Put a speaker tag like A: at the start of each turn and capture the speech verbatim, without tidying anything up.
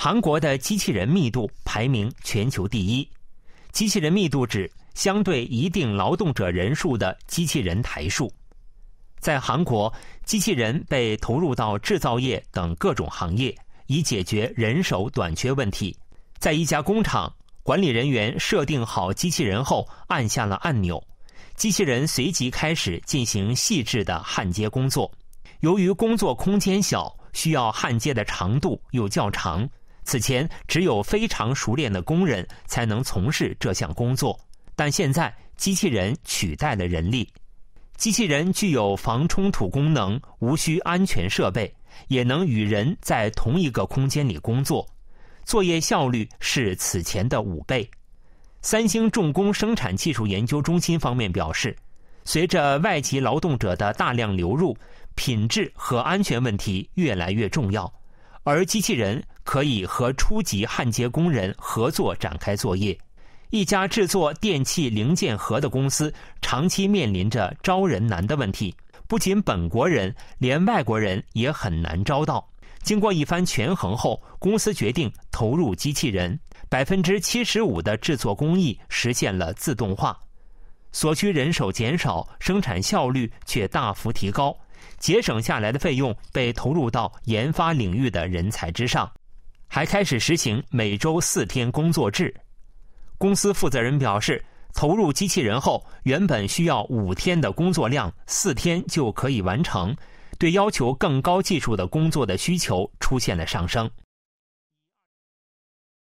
A: 韩国的机器人密度排名全球第一。机器人密度指相对一定劳动者人数的机器人台数。在韩国，机器人被投入到制造业等各种行业，以解决人手短缺问题。在一家工厂，管理人员设定好机器人后，按下了按钮，机器人随即开始进行细致的焊接工作。由于工作空间小，需要焊接的长度又较长，此前只有非常熟练的工人才能从事这项工作，但现在机器人取代了人力。机器人具有防冲突功能，无需安全设备，也能与人在同一个空间里工作，作业效率是此前的五倍。三星重工生产技术研究中心方面表示，随着外籍劳动者的大量流入，品质和安全问题越来越重要，而机器人可以和初级焊接工人合作展开作业。一家制作电器零件盒的公司长期面临着招人难的问题，不仅本国人，连外国人也很难招到。经过一番权衡后，公司决定投入机器人，百分之七十五的制作工艺实现了自动化，所需人手减少，生产效率却大幅提高，节省下来的费用被投入到研发领域的人才之上，还开始实行每周四天工作制。公司负责人表示，投入机器人后，原本需要五天的工作量，四天就可以完成，对要求更高技术的工作的需求出现了上升。